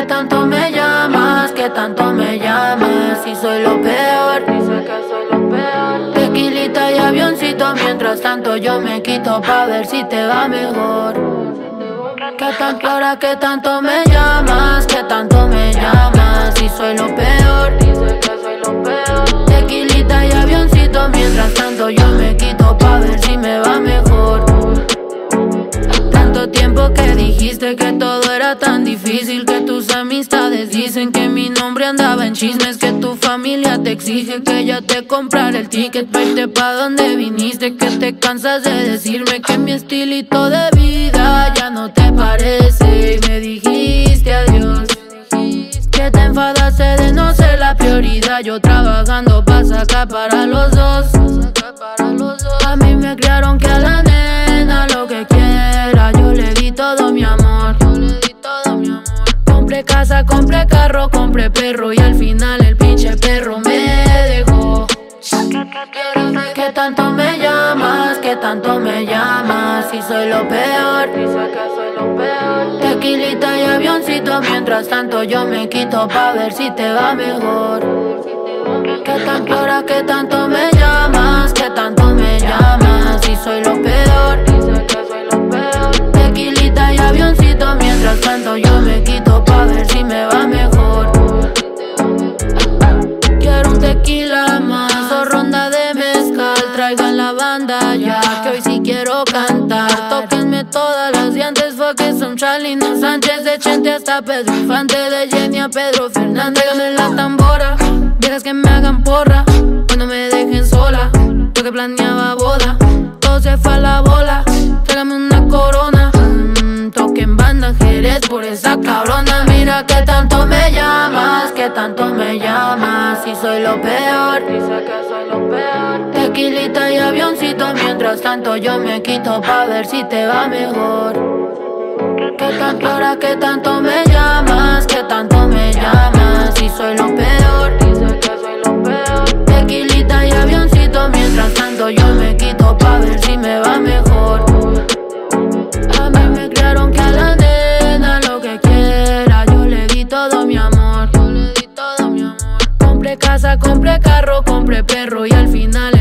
¿Qué tanto me llamas? ¿Qué tanto me llamas? Si soy lo peor, dice que soy lo peor. Tequilita y avioncito, mientras tanto yo me quito pa' ver si te va mejor. ¿Qué tanto me llamas? ¿Qué tanto me llamas? Si soy lo peor, dice que soy lo peor. Tequilita y avioncito, mientras tanto yo me quito pa' ver si me va mejor. Tanto tiempo que dijiste que todo era tan difícil, que tus amistades dicen que mi nombre andaba en chismes, que tu familia te exige que ya te comprara el ticket pa' irte pa' donde viniste, que te cansas de decirme que mi estilito de vida ya no te parece y me dijiste adiós, que te enfadaste de no ser la prioridad, yo trabajando pa' sacar para los dos. A mí me criaron que a la nena lo que quiera, yo le di todo mi amor. Compré casa, compré carro, compré perro y al final el pinche perro me dejó. ¿Qué tanto me llamas? ¿Qué tanto me llamas? Si soy lo peor, dice que soy lo peor. Tequilita y avioncito, mientras tanto yo me quito pa' ver si te va mejor. ¿Qué tanto me llamas? ¿Qué tanto me llamas? Si soy lo peor, dice que soy lo peor. Tequilita y avioncito, mientras tanto yo me quito pa' ver si me va mejor. Quiero un tequila más o ronda de mezcal, traigan la banda ya, que hoy sí quiero cantar. Tóquenme todas las dientes, fue que son Chalino Sánchez, de Chente hasta Pedro Infante, de Jenny a Pedro Fernández. Dame la tambora, viejas que me hagan porra, cuando me dejen sola, yo que planeaba boda, todo se fue a la bola. Tráigame una corona, toquen banda Jerez por esa cabrona. Mira que tanto me llamas, que tanto me llamas. Si soy lo peor, dice que soy lo peor. Tequilita y avioncito, mientras tanto yo me quito pa' ver si te va mejor. ¿Qué tanto me llamas? ¿Qué tanto me llamas? Si soy lo peor, dice que soy lo peor. Tequilita y avioncito, mientras tanto yo me quito pa' ver si me va mejor. A mí me criaron que a la nena lo que quiera, yo le di todo mi amor. Compré casa, compré carro, compré perro y al final